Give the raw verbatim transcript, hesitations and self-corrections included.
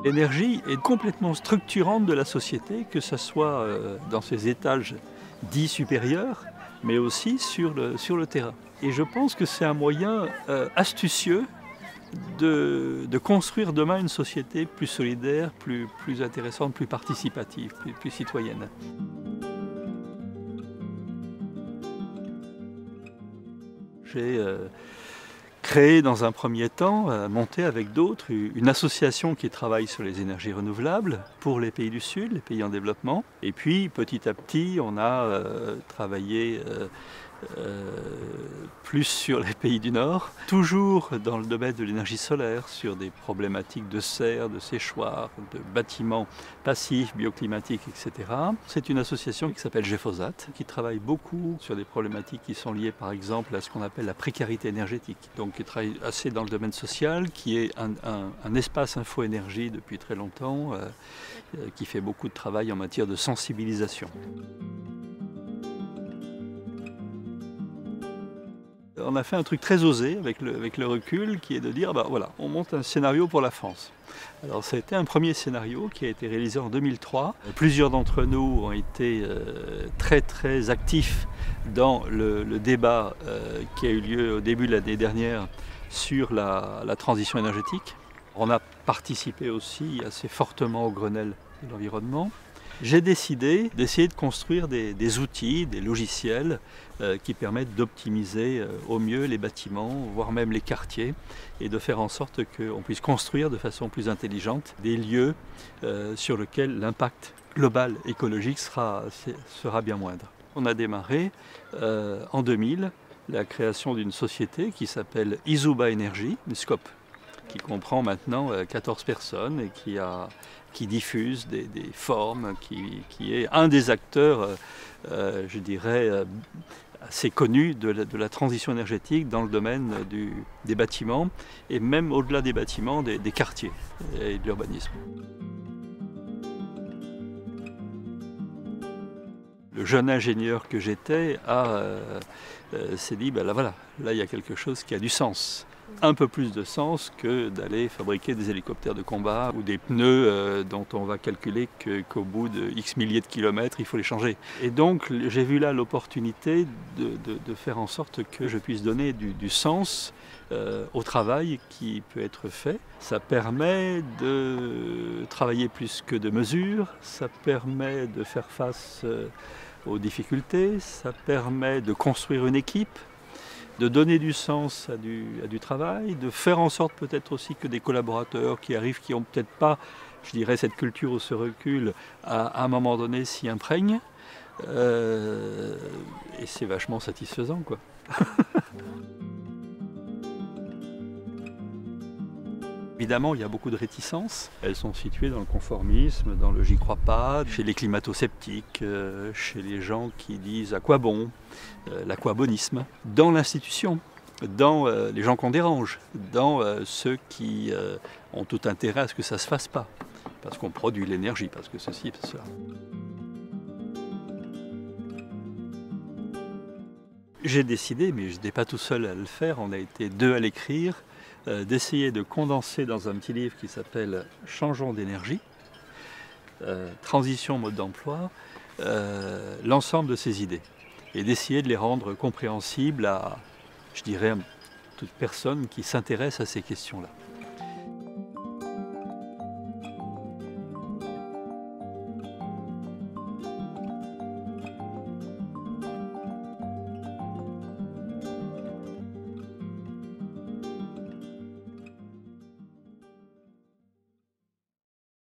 L'énergie est complètement structurante de la société, que ce soit euh, dans ses étages dits supérieurs, mais aussi sur le, sur le terrain. Et je pense que c'est un moyen euh, astucieux de, de construire demain une société plus solidaire, plus, plus intéressante, plus participative, plus, plus citoyenne. J'ai euh, créé dans un premier temps, euh, monté avec d'autres, une association qui travaille sur les énergies renouvelables pour les pays du Sud, les pays en développement. Et puis petit à petit, on a euh, travaillé euh, euh, plus sur les pays du Nord, toujours dans le domaine de l'énergie solaire, sur des problématiques de serre, de séchoir, de bâtiments passifs, bioclimatiques, et cetera. C'est une association qui s'appelle Geffosat, qui travaille beaucoup sur des problématiques qui sont liées par exemple à ce qu'on appelle la précarité énergétique. Donc qui travaille assez dans le domaine social, qui est un, un, un espace info-énergie depuis très longtemps, euh, qui fait beaucoup de travail en matière de sensibilisation. On a fait un truc très osé avec le, avec le recul, qui est de dire, bah voilà, on monte un scénario pour la France. Alors ça a été un premier scénario qui a été réalisé en deux mille trois. Plusieurs d'entre nous ont été euh, très très actifs dans le, le débat euh, qui a eu lieu au début de l'année dernière sur la, la transition énergétique. On a participé aussi assez fortement au Grenelle de l'environnement. J'ai décidé d'essayer de construire des, des outils, des logiciels euh, qui permettent d'optimiser euh, au mieux les bâtiments, voire même les quartiers, et de faire en sorte qu'on puisse construire de façon plus intelligente des lieux euh, sur lesquels l'impact global écologique sera, sera bien moindre. On a démarré euh, en deux mille la création d'une société qui s'appelle Izuba Energy, une scope, qui comprend maintenant quatorze personnes et qui, a, qui diffuse des, des formes, qui, qui est un des acteurs, euh, je dirais, assez connus de la, de la transition énergétique dans le domaine du, des bâtiments et même au-delà des bâtiments, des, des quartiers et de l'urbanisme. Le jeune ingénieur que j'étais euh, euh, s'est dit, ben là voilà, là il y a quelque chose qui a du sens. Un peu plus de sens que d'aller fabriquer des hélicoptères de combat ou des pneus euh, dont on va calculer que, qu'au bout de X milliers de kilomètres, il faut les changer. Et donc j'ai vu là l'opportunité de, de, de faire en sorte que je puisse donner du, du sens euh, au travail qui peut être fait. Ça permet de travailler plus que de mesures, ça permet de faire face euh, aux difficultés, ça permet de construire une équipe, de donner du sens à du, à du travail, de faire en sorte peut-être aussi que des collaborateurs qui arrivent, qui n'ont peut-être pas, je dirais, cette culture ou ce recul, à, à un moment donné s'y imprègnent. Euh, et c'est vachement satisfaisant, quoi. Évidemment, il y a beaucoup de réticences. Elles sont situées dans le conformisme, dans le j'y crois pas, chez les climato-sceptiques, euh, chez les gens qui disent à quoi bon, euh, l'aquabonisme, dans l'institution, dans euh, les gens qu'on dérange, dans euh, ceux qui euh, ont tout intérêt à ce que ça ne se fasse pas, parce qu'on produit l'énergie, parce que ceci et cela. J'ai décidé, mais je n'étais pas tout seul à le faire, on a été deux à l'écrire, Euh, d'essayer de condenser dans un petit livre qui s'appelle « Changeons d'énergie euh, »,« Transition mode d'emploi euh, », l'ensemble de ces idées et d'essayer de les rendre compréhensibles à, je dirais, toute personne qui s'intéresse à ces questions-là.